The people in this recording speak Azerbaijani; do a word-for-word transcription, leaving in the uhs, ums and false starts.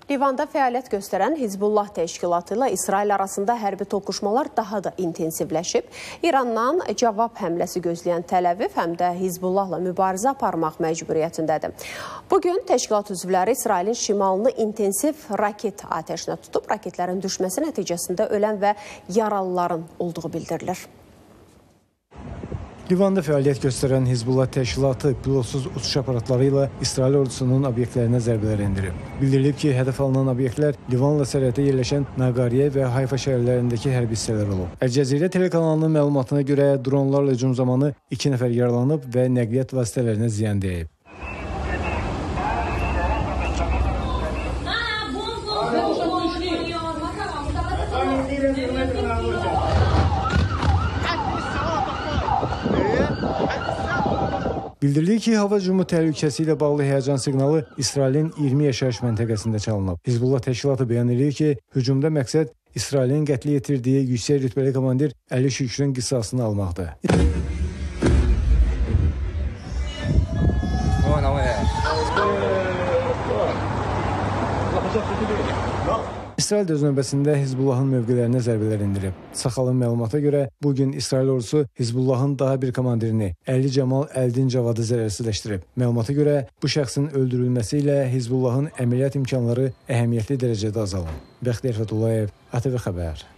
Livanda fəaliyyət göstərən Hizbullah təşkilatı ilə İsrail arasında hərbi toqquşmalar daha da intensivləşib. İrandan cavab həmləsi gözləyən Təl-Əviv həm də Hizbullahla mübarizə aparmaq məcburiyyətindədir. Bugün təşkilat üzvləri İsrailin şimalını intensiv raket atəşinə tutub. Raketlərin düşməsi nəticəsində ölən və yaralıların olduğu bildirilir. Livanda fəaliyyət göstərən Hizbullah təşkilatı pilotsuz uçuş aparatları ilə İsrail ordusunun obyektlərinə zərbələr endirib. Bildirilib ki, hədəf alınan obyektlər Livanla sərhəddə yerləşən Naqariyə və Hayfa şəhərlərindəki hərbi hissələr olub. Əl-Cəzirə telekanalının məlumatına görə dronlarla hücum zamanı iki nəfər yaralanıb və nəqliyyat vasitələrinə ziyan dəyib. Bildirilir ki, hava hücumu təhlükəsi ilə bağlı həyəcan siqnalı İsrailin iyirmi yaşayış məntəqəsində çalınıb. Hizbullah təşkilatı bəyan edir ki, hücumda məqsəd İsrailin qətlə yetirdiyi yüksək rütbəli komandir Əli Şükrün qisasını almaqdır. İsrail də öz növbəsində Hizbullahın mövqelərinə zərbələr indirib. Saxalın məlumata görə bugün İsrail ordusu Hizbullahın daha bir komandirini Əli Cəmal Əldin Cavadı zərərsizləşdirib. Məlumata görə bu şəxsin öldürülməsi ilə Hizbullahın əməliyyat imkanları əhəmiyyətli dərəcədə azalıb. Bəxtiyar Fətullayev, A T V Xəbər.